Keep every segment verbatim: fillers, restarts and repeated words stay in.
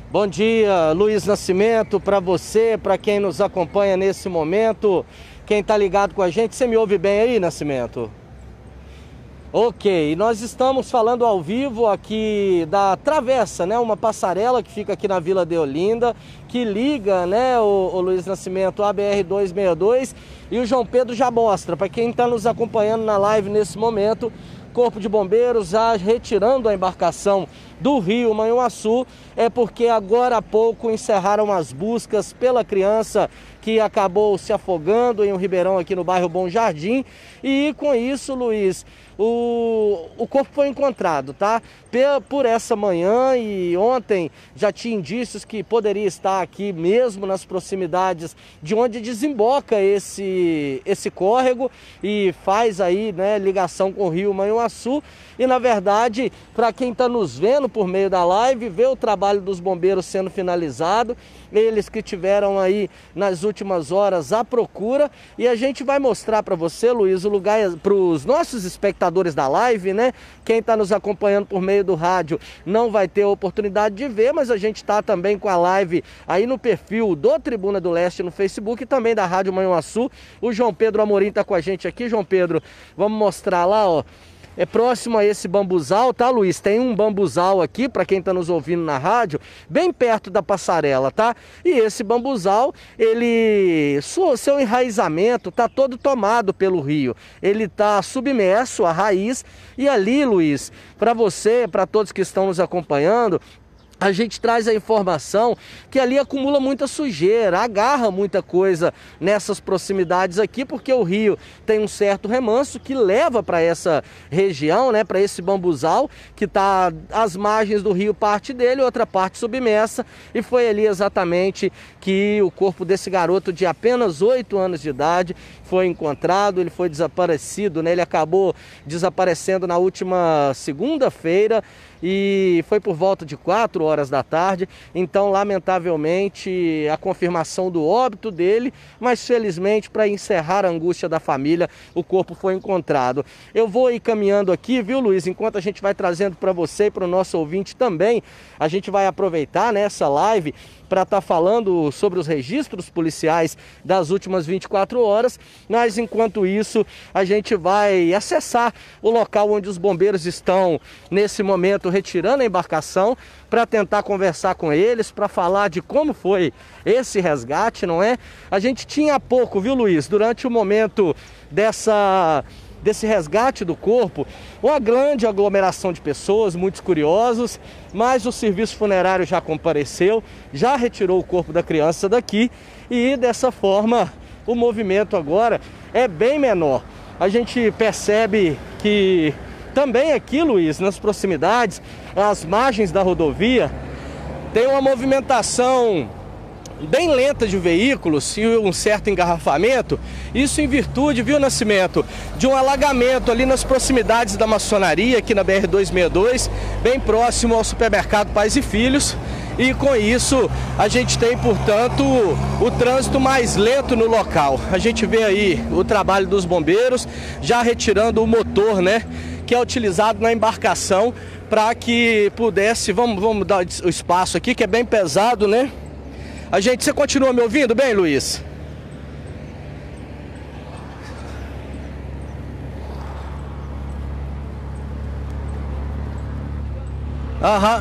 Bom dia, Luiz Nascimento, para você, para quem nos acompanha nesse momento, quem está ligado com a gente. Você me ouve bem aí, Nascimento? Ok, nós estamos falando ao vivo aqui da travessa, né? Uma passarela que fica aqui na Vila Deolinda, que liga, né, o, o Luiz Nascimento, a B R duzentos e sessenta e dois, e o João Pedro já mostra, para quem está nos acompanhando na live nesse momento, Corpo de Bombeiros já retirando a embarcação do Rio Manhuaçu, é porque agora há pouco encerraram as buscas pela criança que acabou se afogando em um ribeirão aqui no bairro Bom Jardim, e com isso, Luiz, o, o corpo foi encontrado, tá? Por essa manhã, e ontem já tinha indícios que poderia estar aqui mesmo nas proximidades de onde desemboca esse, esse córrego e faz aí, né, ligação com o Rio Manhuaçu. E na verdade, para quem está nos vendo por meio da live, vê o trabalho dos bombeiros sendo finalizado, eles que tiveram aí nas últimas horas a procura, e a gente vai mostrar para você, Luiz, o lugar para os nossos espectadores da live, né? Quem está nos acompanhando por meio do rádio não vai ter a oportunidade de ver, mas a gente está também com a live aí no perfil do Tribuna do Leste no Facebook e também da Rádio Manhuaçu. O João Pedro Amorim está com a gente aqui. João Pedro, vamos mostrar lá, ó. É próximo a esse bambuzal, tá, Luiz? Tem um bambuzal aqui, para quem está nos ouvindo na rádio, bem perto da passarela, tá? E esse bambuzal, ele, seu enraizamento tá todo tomado pelo rio. Ele tá submerso, a raiz, e ali, Luiz, para você, para todos que estão nos acompanhando, a gente traz a informação que ali acumula muita sujeira, agarra muita coisa nessas proximidades aqui, porque o rio tem um certo remanso que leva para essa região, né, para esse bambuzal, que está às margens do rio, parte dele, outra parte submersa, e foi ali exatamente que o corpo desse garoto de apenas oito anos de idade foi encontrado. Ele foi desaparecido, né, ele acabou desaparecendo na última segunda-feira, e foi por volta de quatro horas da tarde. Então, lamentavelmente, a confirmação do óbito dele, mas felizmente, para encerrar a angústia da família, o corpo foi encontrado. Eu vou ir caminhando aqui, viu, Luiz? Enquanto a gente vai trazendo para você e para o nosso ouvinte também, a gente vai aproveitar nessa live para estar falando sobre os registros policiais das últimas vinte e quatro horas, mas enquanto isso a gente vai acessar o local onde os bombeiros estão nesse momento retirando a embarcação, para tentar conversar com eles, para falar de como foi esse resgate, não é? A gente tinha há pouco, viu, Luiz, durante o momento dessa... desse resgate do corpo, uma grande aglomeração de pessoas, muitos curiosos, mas o serviço funerário já compareceu, já retirou o corpo da criança daqui, e dessa forma o movimento agora é bem menor. A gente percebe que também aqui, Luiz, nas proximidades, às margens da rodovia, tem uma movimentação bem lenta de veículos e um certo engarrafamento, isso em virtude, viu, Nascimento, de um alagamento ali nas proximidades da maçonaria, aqui na B R duzentos e sessenta e dois, bem próximo ao supermercado Pais e Filhos, e com isso a gente tem, portanto, o trânsito mais lento no local. A gente vê aí o trabalho dos bombeiros, já retirando o motor, né, que é utilizado na embarcação, para que pudesse, vamos, vamos dar o espaço aqui, que é bem pesado, né? A gente, você continua me ouvindo bem, Luiz? Aham.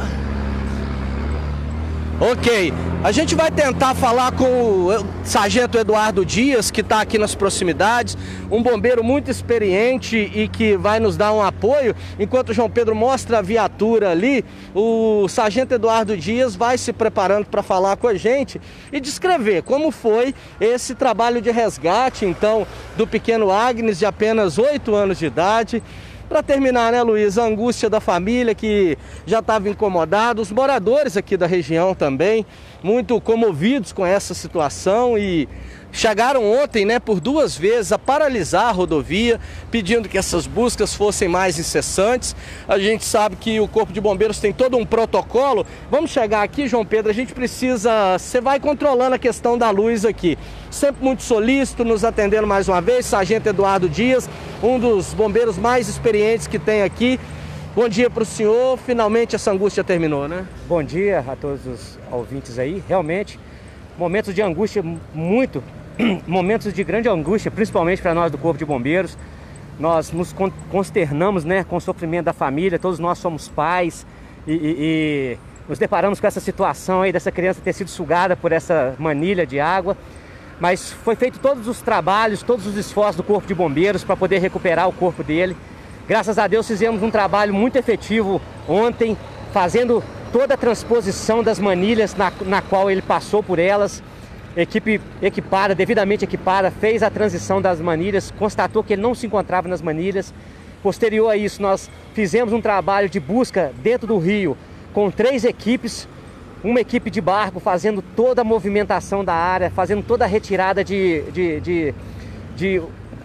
Ok. A gente vai tentar falar com o Sargento Eduardo Dias, que está aqui nas proximidades, um bombeiro muito experiente e que vai nos dar um apoio. Enquanto o João Pedro mostra a viatura ali, o Sargento Eduardo Dias vai se preparando para falar com a gente e descrever como foi esse trabalho de resgate, então, do pequeno Agnes, de apenas oito anos de idade. Para terminar, né, Luiz, a angústia da família que já estava incomodada, os moradores aqui da região também, muito comovidos com essa situação, e chegaram ontem, né, por duas vezes a paralisar a rodovia, pedindo que essas buscas fossem mais incessantes. A gente sabe que o Corpo de Bombeiros tem todo um protocolo. Vamos chegar aqui, João Pedro, a gente precisa... Você vai controlando a questão da luz aqui. Sempre muito solícito, nos atendendo mais uma vez, Sargento Eduardo Dias, um dos bombeiros mais experientes que tem aqui. Bom dia para o senhor, finalmente essa angústia terminou, né? Bom dia a todos os ouvintes aí. Realmente, momentos de angústia muito, momentos de grande angústia, principalmente para nós do Corpo de Bombeiros. Nós nos consternamos, né, com o sofrimento da família, todos nós somos pais e, e, e nos deparamos com essa situação aí dessa criança ter sido sugada por essa manilha de água. Mas foi feito todos os trabalhos, todos os esforços do Corpo de Bombeiros para poder recuperar o corpo dele. Graças a Deus fizemos um trabalho muito efetivo ontem, fazendo toda a transposição das manilhas na, na qual ele passou por elas. Equipe equipada, devidamente equipada, fez a transição das manilhas, constatou que ele não se encontrava nas manilhas. Posterior a isso, nós fizemos um trabalho de busca dentro do rio com três equipes, uma equipe de barco fazendo toda a movimentação da área, fazendo toda a retirada de, de, de, de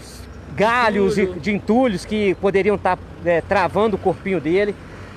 galhos e de entulhos que poderiam estar é, travando o corpinho dele.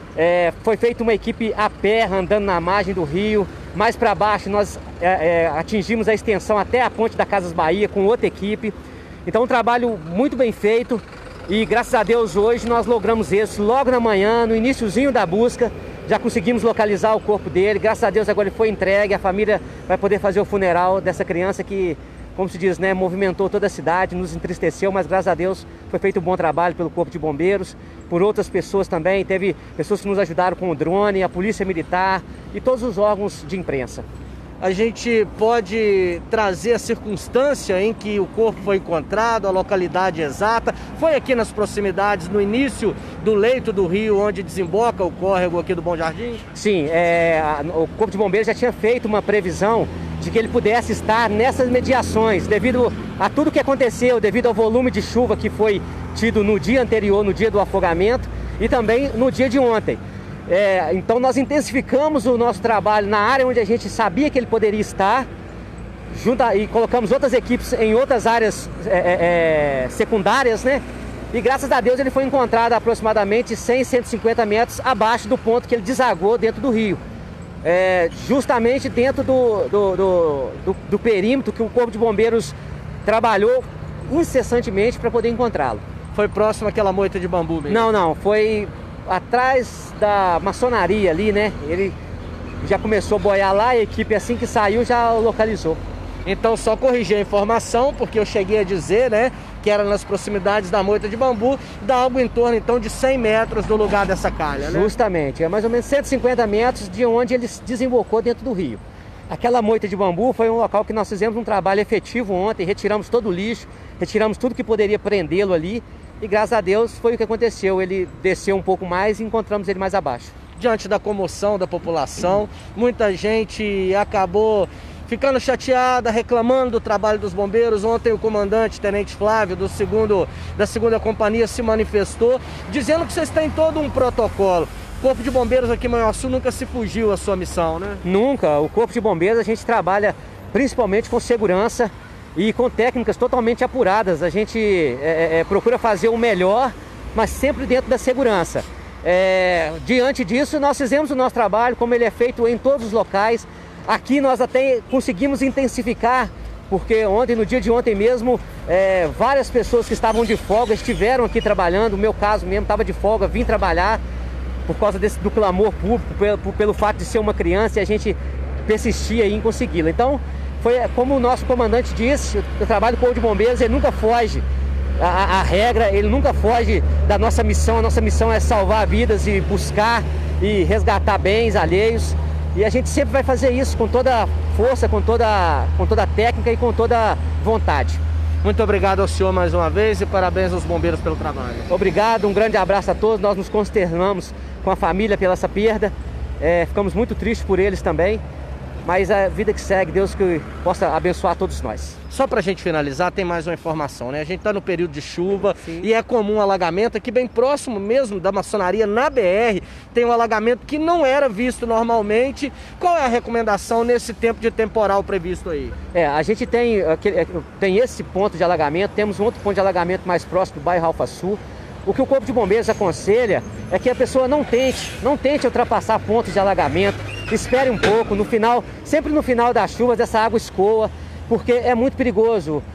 É, foi feita uma equipe a pé, andando na margem do rio. Mais para baixo nós é, é, atingimos a extensão até a ponte da Casas Bahia com outra equipe. Então um trabalho muito bem feito e graças a Deus hoje nós logramos isso. Logo na manhã, no iniciozinho da busca, já conseguimos localizar o corpo dele. Graças a Deus agora ele foi entregue, a família vai poder fazer o funeral dessa criança que, como se diz, né, movimentou toda a cidade, nos entristeceu, mas graças a Deus foi feito um bom trabalho pelo Corpo de Bombeiros, por outras pessoas também. Teve pessoas que nos ajudaram com o drone, a Polícia Militar e todos os órgãos de imprensa. A gente pode trazer a circunstância em que o corpo foi encontrado, a localidade exata. Foi aqui nas proximidades, no início do leito do rio, onde desemboca o córrego aqui do Bom Jardim? Sim, é, a, o Corpo de Bombeiros já tinha feito uma previsão de que ele pudesse estar nessas mediações, devido a tudo que aconteceu, devido ao volume de chuva que foi tido no dia anterior, no dia do afogamento, e também no dia de ontem. É, então nós intensificamos o nosso trabalho na área onde a gente sabia que ele poderia estar, junto a, e colocamos outras equipes em outras áreas é, é, secundárias, né? E graças a Deus ele foi encontrado aproximadamente cem, cento e cinquenta metros abaixo do ponto que ele desagou dentro do rio. É, justamente dentro do, do, do, do, do perímetro que o Corpo de Bombeiros trabalhou incessantemente para poder encontrá-lo. Foi próximo àquela moita de bambu mesmo? Não, não, foi atrás da maçonaria ali, né? Ele já começou a boiar lá, a equipe assim que saiu já localizou. Então só corrigir a informação, porque eu cheguei a dizer, né, que era nas proximidades da moita de bambu, dá algo em torno então de cem metros do lugar dessa calha, né? Justamente, é mais ou menos cento e cinquenta metros de onde ele desembocou dentro do rio. Aquela moita de bambu foi um local que nós fizemos um trabalho efetivo ontem, retiramos todo o lixo, retiramos tudo que poderia prendê-lo ali e graças a Deus foi o que aconteceu, ele desceu um pouco mais e encontramos ele mais abaixo. Diante da comoção da população, muita gente acabou ficando chateada, reclamando do trabalho dos bombeiros. Ontem o comandante, Tenente Flávio, do segundo, da segunda companhia, se manifestou, dizendo que vocês têm todo um protocolo. O Corpo de Bombeiros aqui em Manhuaçu nunca se fugiu à sua missão, né? Nunca. O Corpo de Bombeiros a gente trabalha principalmente com segurança e com técnicas totalmente apuradas. A gente é, é, procura fazer o melhor, mas sempre dentro da segurança. É, diante disso, nós fizemos o nosso trabalho, como ele é feito em todos os locais. Aqui nós até conseguimos intensificar, porque ontem, no dia de ontem mesmo, é, várias pessoas que estavam de folga estiveram aqui trabalhando. O meu caso mesmo estava de folga, vim trabalhar por causa desse, do clamor público, pelo, pelo fato de ser uma criança e a gente persistia em consegui-la. Então, foi como o nosso comandante disse, o trabalho do Corpo de Bombeiros ele nunca foge a, a regra, ele nunca foge da nossa missão. A nossa missão é salvar vidas e buscar e resgatar bens alheios. E a gente sempre vai fazer isso com toda a força, com toda, com toda a técnica e com toda a vontade. Muito obrigado ao senhor mais uma vez e parabéns aos bombeiros pelo trabalho. Obrigado, um grande abraço a todos. Nós nos consternamos com a família pela essa perda. É, ficamos muito tristes por eles também. Mas a vida que segue, Deus que possa abençoar todos nós. Só pra gente finalizar, tem mais uma informação, né? A gente tá no período de chuva. Sim. E é comum alagamento aqui bem próximo mesmo da maçonaria, na B R, tem um alagamento que não era visto normalmente. Qual é a recomendação nesse tempo de temporal previsto aí? É, a gente tem, tem esse ponto de alagamento, temos um outro ponto de alagamento mais próximo do bairro Alfa Sul. O que o Corpo de Bombeiros aconselha é que a pessoa não tente, não tente ultrapassar pontos de alagamento, espere um pouco, no final, sempre no final das chuvas essa água escoa, porque é muito perigoso.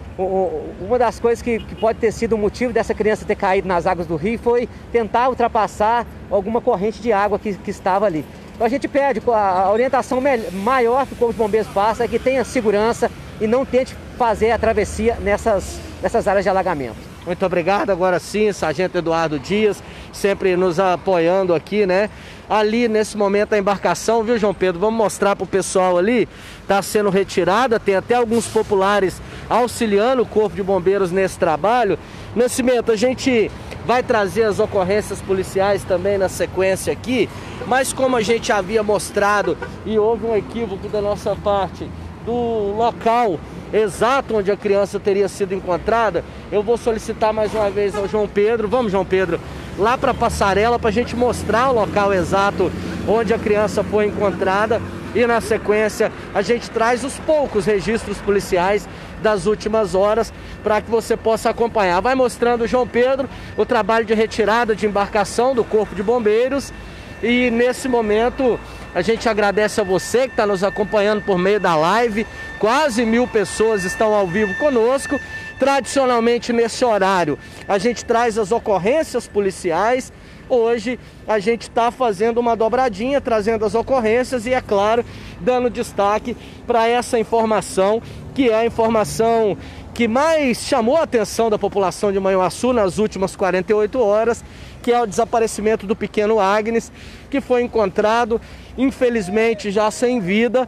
Uma das coisas que, que pode ter sido o motivo dessa criança ter caído nas águas do rio foi tentar ultrapassar alguma corrente de água que, que estava ali. Então a gente pede, a orientação maior que o Corpo de Bombeiros passa é que tenha segurança e não tente fazer a travessia nessas, nessas áreas de alagamento. Muito obrigado. Agora sim, Sargento Eduardo Dias, sempre nos apoiando aqui, né? Ali, nesse momento, a embarcação, viu, João Pedro? Vamos mostrar para o pessoal ali. Está sendo retirada, tem até alguns populares auxiliando o Corpo de Bombeiros nesse trabalho. Nascimento, a gente vai trazer as ocorrências policiais também na sequência aqui, mas como a gente havia mostrado e houve um equívoco da nossa parte do local exato onde a criança teria sido encontrada, eu vou solicitar mais uma vez ao João Pedro, vamos João Pedro, lá para a passarela para a gente mostrar o local exato onde a criança foi encontrada e na sequência a gente traz os poucos registros policiais das últimas horas para que você possa acompanhar. Vai mostrando, João Pedro, o trabalho de retirada de embarcação do Corpo de Bombeiros e nesse momento a gente agradece a você que está nos acompanhando por meio da live. Quase mil pessoas estão ao vivo conosco. Tradicionalmente nesse horário a gente traz as ocorrências policiais. Hoje a gente está fazendo uma dobradinha, trazendo as ocorrências e, é claro, dando destaque para essa informação, que é a informação que mais chamou a atenção da população de Manhuaçu nas últimas quarenta e oito horas, que é o desaparecimento do pequeno Agnes, que foi encontrado, infelizmente, já sem vida,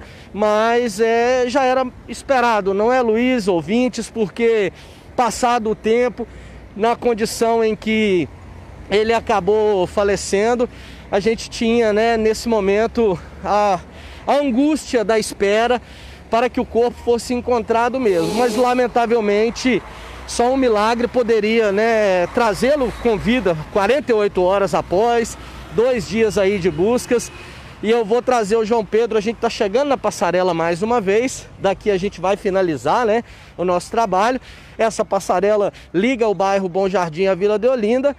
mas é, já era esperado, não é, Luiz, ouvintes, porque passado o tempo, na condição em que ele acabou falecendo, a gente tinha, né, nesse momento a, a angústia da espera para que o corpo fosse encontrado mesmo, mas lamentavelmente só um milagre poderia, né, trazê-lo com vida quarenta e oito horas após, dois dias aí de buscas. E eu vou trazer o João Pedro, a gente está chegando na passarela mais uma vez, daqui a gente vai finalizar, né, o nosso trabalho. Essa passarela liga o bairro Bom Jardim à Vila de Olinda.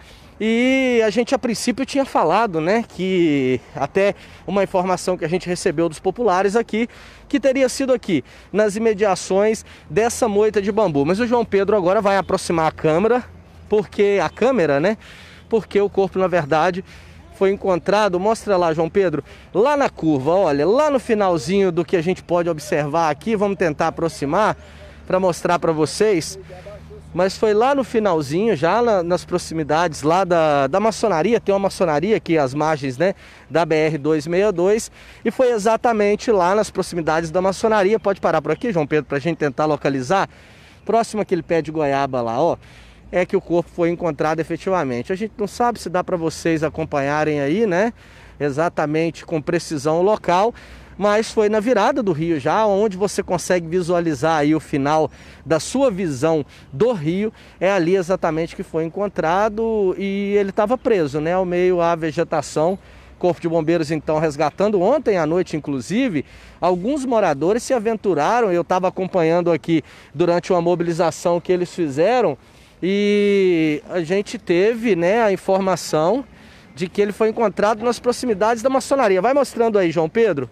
E a gente a princípio tinha falado, né, que até uma informação que a gente recebeu dos populares aqui, que teria sido aqui, nas imediações dessa moita de bambu. Mas o João Pedro agora vai aproximar a câmera, porque a câmera, né, porque o corpo na verdade foi encontrado, mostra lá, João Pedro, lá na curva, olha, lá no finalzinho do que a gente pode observar aqui, vamos tentar aproximar para mostrar para vocês. Mas foi lá no finalzinho, já na, nas proximidades lá da, da maçonaria, tem uma maçonaria aqui às margens, né, da B R duzentos e sessenta e dois, e foi exatamente lá nas proximidades da maçonaria. Pode parar por aqui, João Pedro, para a gente tentar localizar, próximo àquele pé de goiaba lá, ó, é que o corpo foi encontrado efetivamente. A gente não sabe se dá para vocês acompanharem aí, né, exatamente com precisão o local, mas foi na virada do rio já, onde você consegue visualizar aí o final da sua visão do rio, é ali exatamente que foi encontrado e ele estava preso, né, ao meio à vegetação. Corpo de Bombeiros então resgatando ontem à noite, inclusive, alguns moradores se aventuraram, eu estava acompanhando aqui durante uma mobilização que eles fizeram e a gente teve, né, a informação de que ele foi encontrado nas proximidades da maçonaria. Vai mostrando aí, João Pedro.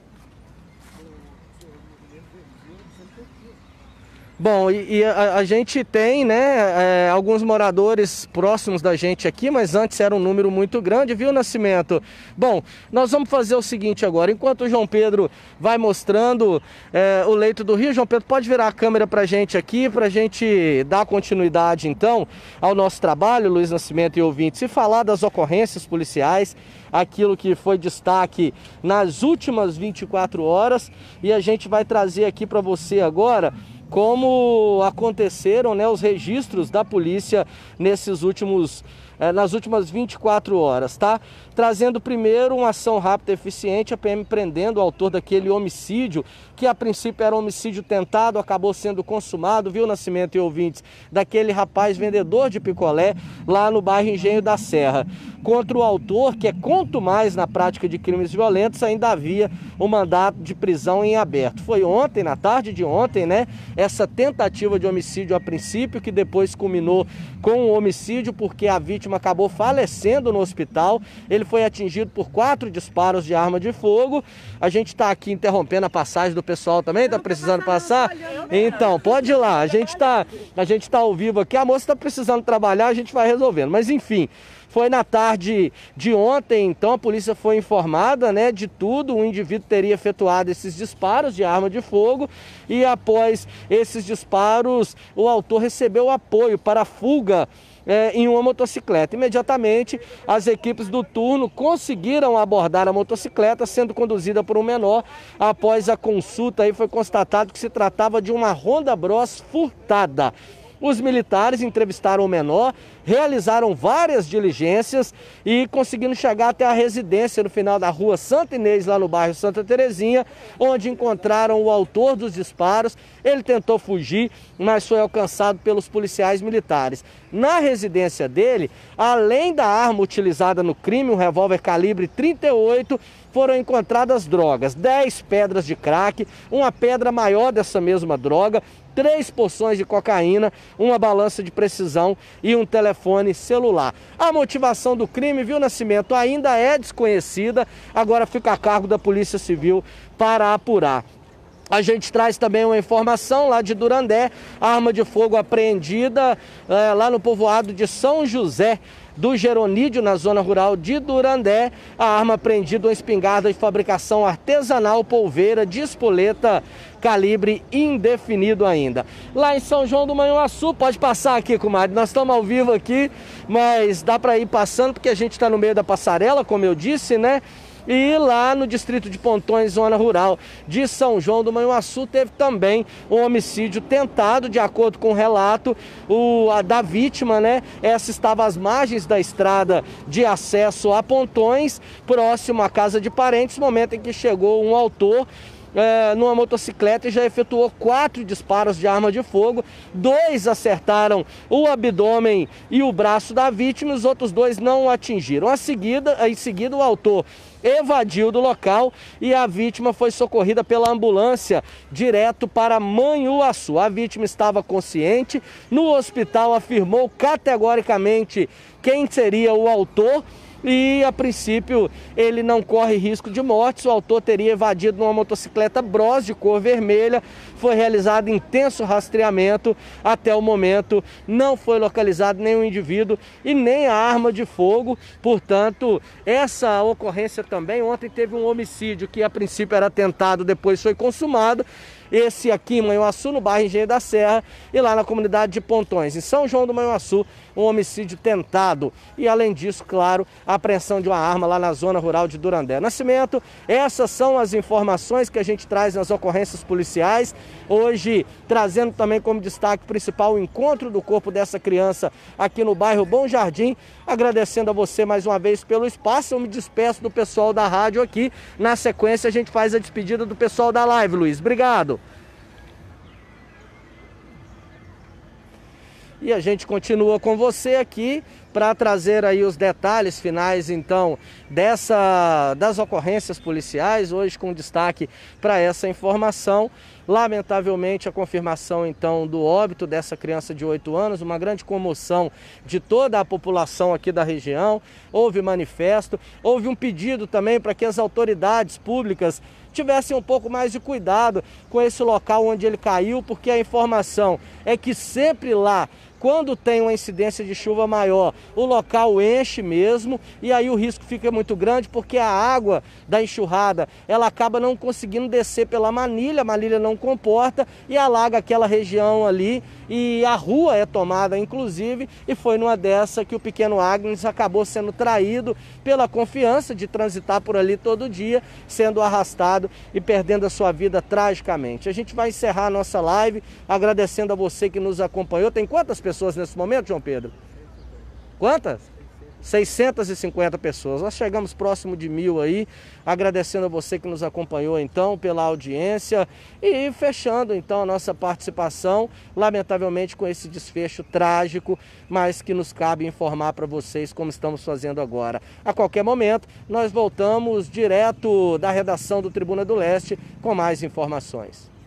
Bom, e, e a, a gente tem, né, é, alguns moradores próximos da gente aqui, mas antes era um número muito grande, viu, Nascimento? Bom, nós vamos fazer o seguinte agora, enquanto o João Pedro vai mostrando é, o leito do rio, João Pedro, pode virar a câmera pra gente aqui, pra gente dar continuidade, então, ao nosso trabalho, Luiz Nascimento e ouvintes, e falar das ocorrências policiais, aquilo que foi destaque nas últimas vinte e quatro horas, e a gente vai trazer aqui para você agora como aconteceram, né, os registros da polícia nesses últimos, eh, nas últimas vinte e quatro horas, tá? Trazendo primeiro uma ação rápida e eficiente, a P M prendendo o autor daquele homicídio, que a princípio era um homicídio tentado, acabou sendo consumado, viu, Nascimento e ouvintes, daquele rapaz vendedor de picolé lá no bairro Engenho da Serra. Contra o autor, que é quanto mais na prática de crimes violentos, ainda havia um mandato de prisão em aberto. Foi ontem, na tarde de ontem, né, essa tentativa de homicídio a princípio, que depois culminou com um homicídio, porque a vítima vítima acabou falecendo no hospital. Ele foi atingido por quatro disparos de arma de fogo. A gente está aqui interrompendo a passagem do pessoal também, está precisando passar? Então, pode ir lá, a gente está a gente tá ao vivo aqui, a moça está precisando trabalhar, a gente vai resolvendo. Mas enfim, foi na tarde de ontem, então a polícia foi informada, né, de tudo. O indivíduo teria efetuado esses disparos de arma de fogo e após esses disparos o autor recebeu apoio para a fuga É, em uma motocicleta. Imediatamente, as equipes do turno conseguiram abordar a motocicleta, sendo conduzida por um menor. Após a consulta, aí foi constatado que se tratava de uma Honda Bros furtada. Os militares entrevistaram o menor, realizaram várias diligências e conseguindo chegar até a residência no final da rua Santa Inês, lá no bairro Santa Terezinha, onde encontraram o autor dos disparos. Ele tentou fugir, mas foi alcançado pelos policiais militares. Na residência dele, além da arma utilizada no crime, um revólver calibre trinta e oito, foram encontradas drogas, dez pedras de crack, uma pedra maior dessa mesma droga, três porções de cocaína, uma balança de precisão e um telefone celular. A motivação do crime, viu, Nascimento, ainda é desconhecida, agora fica a cargo da Polícia Civil para apurar. A gente traz também uma informação lá de Durandé, arma de fogo apreendida é, lá no povoado de São José do Geronídio, na zona rural de Durandé. A arma apreendida, uma espingarda de fabricação artesanal polveira de espoleta, calibre indefinido ainda. Lá em São João do Manhuaçu, pode passar aqui, comadre, nós estamos ao vivo aqui, mas dá para ir passando porque a gente está no meio da passarela, como eu disse, né? E lá no distrito de Pontões, zona rural de São João do Manhuaçu, teve também um homicídio tentado, de acordo com o relato o, a, da vítima, né? Essa estava às margens da estrada de acesso a Pontões, próximo à casa de parentes, momento em que chegou um autor É, numa motocicleta e já efetuou quatro disparos de arma de fogo. Dois acertaram o abdômen e o braço da vítima, os outros dois não o atingiram. A seguida, em seguida, o autor evadiu do local e a vítima foi socorrida pela ambulância direto para Manhuaçu. A vítima estava consciente, no hospital afirmou categoricamente quem seria o autor. E, a princípio, ele não corre risco de morte. O autor teria evadido numa motocicleta Bros de cor vermelha. Foi realizado intenso rastreamento. Até o momento, não foi localizado nenhum indivíduo e nem a arma de fogo. Portanto, essa ocorrência também, ontem teve um homicídio que, a princípio, era tentado, depois foi consumado. Esse aqui em Manhuaçu, no bairro Engenho da Serra, e lá na comunidade de Pontões, em São João do Manhuaçu, um homicídio tentado. E além disso, claro, a apreensão de uma arma lá na zona rural de Durandé. Nascimento, essas são as informações que a gente traz nas ocorrências policiais. Hoje, trazendo também como destaque principal o encontro do corpo dessa criança aqui no bairro Bom Jardim. Agradecendo a você mais uma vez pelo espaço, eu me despeço do pessoal da rádio aqui. Na sequência, a gente faz a despedida do pessoal da live, Luiz. Obrigado. E a gente continua com você aqui para trazer aí os detalhes finais, então, dessa, das ocorrências policiais, hoje com destaque para essa informação. Lamentavelmente, a confirmação, então, do óbito dessa criança de oito anos, uma grande comoção de toda a população aqui da região. Houve manifesto, houve um pedido também para que as autoridades públicas tivessem um pouco mais de cuidado com esse local onde ele caiu, porque a informação é que sempre lá, quando tem uma incidência de chuva maior, o local enche mesmo e aí o risco fica muito grande, porque a água da enxurrada, ela acaba não conseguindo descer pela manilha, a manilha não comporta e alaga aquela região ali e a rua é tomada inclusive, e foi numa dessa que o pequeno Agnes acabou sendo traído pela confiança de transitar por ali todo dia, sendo arrastado e perdendo a sua vida tragicamente. A gente vai encerrar a nossa live agradecendo a você que nos acompanhou. Tem quantas pessoas nesse momento, João Pedro? Quantas? seiscentas e cinquenta pessoas. Nós chegamos próximo de mil aí, agradecendo a você que nos acompanhou então pela audiência e fechando então a nossa participação, lamentavelmente com esse desfecho trágico, mas que nos cabe informar para vocês como estamos fazendo agora. A qualquer momento nós voltamos direto da redação do Tribuna do Leste com mais informações.